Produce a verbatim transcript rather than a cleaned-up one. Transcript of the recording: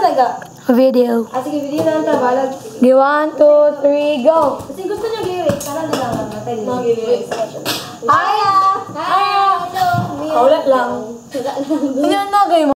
talaga? Video. Ah, sige, video na lang ta, balag. Di one, two, three, go! Kasi gusto niyo lyrics, sana na lang natin. Mga lyrics. Aya! Aya! Hello! Kaulat lang. Wala lang. Ano na kayo?